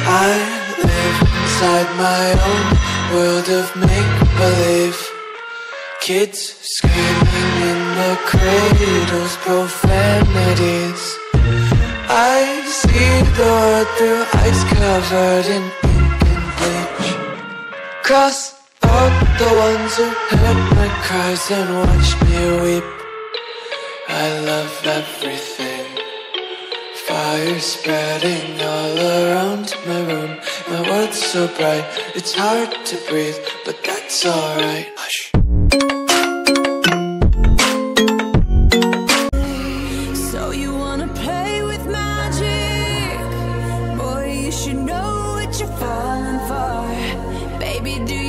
I live inside my own world of make-believe. Kids screaming in the cradles, profanities. I see the world through eyes covered in ink and bleach. Cross out the ones who heard my cries and watched me weep. I love everything. Fire spreading all around my room. My world's so bright, it's hard to breathe, but that's alright. Hush. So you wanna play with magic? Boy, you should know what you're falling for. Baby, do you